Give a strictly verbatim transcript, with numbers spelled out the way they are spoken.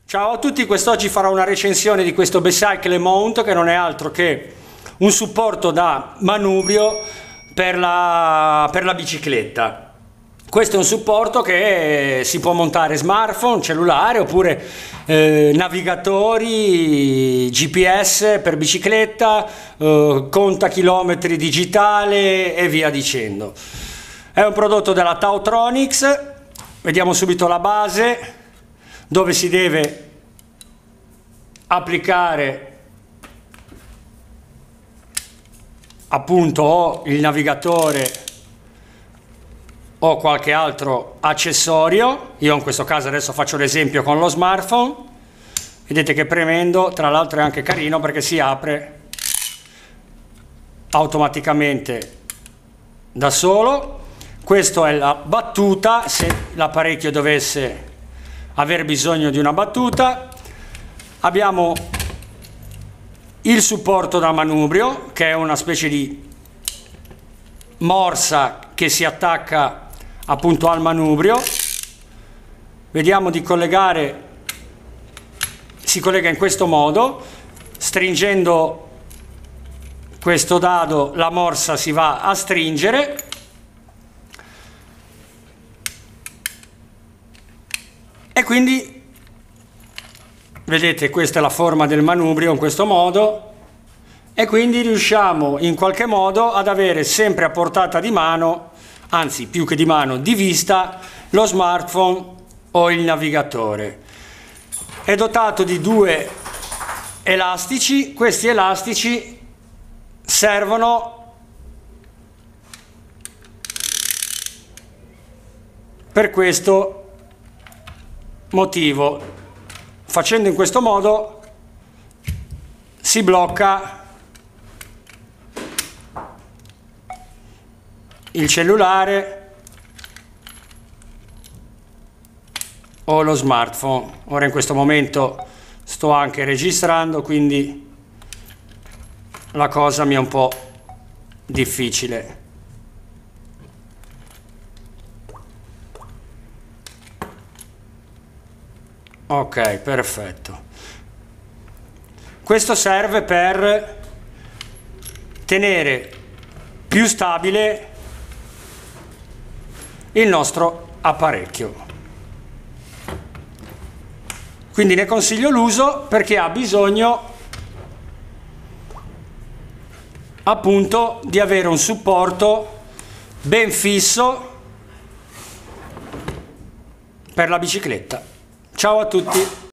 Ciao a tutti, quest'oggi farò una recensione di questo Bicycle Mount, che non è altro che un supporto da manubrio per la, per la bicicletta. Questo è un supporto che si può montare smartphone, cellulare oppure eh, navigatori, G P S per bicicletta, eh, conta chilometri digitale e via dicendo. È un prodotto della Tautronics. Vediamo subito la base, dove si deve applicare appunto o il navigatore o qualche altro accessorio. Io in questo caso adesso faccio l'esempio con lo smartphone. Vedete che premendo, tra l'altro è anche carino perché si apre automaticamente da solo. Questa è la battuta, se l'apparecchio dovesse aver bisogno di una battuta. Abbiamo il supporto da manubrio, che è una specie di morsa che si attacca appunto al manubrio. Vediamo di collegare, si collega in questo modo, stringendo questo dado la morsa si va a stringere. E quindi vedete, questa è la forma del manubrio in questo modo, e quindi riusciamo in qualche modo ad avere sempre a portata di mano, anzi più che di mano, di vista, lo smartphone o il navigatore. È dotato di due elastici. Questi elastici servono per questo motivo. Facendo in questo modo si blocca il cellulare o lo smartphone. Ora in questo momento sto anche registrando, quindi la cosa mi è un po' difficile. Ok, perfetto. Questo serve per tenere più stabile il nostro apparecchio. Quindi ne consiglio l'uso perché ha bisogno appunto di avere un supporto ben fisso per la bicicletta. Ciao a tutti!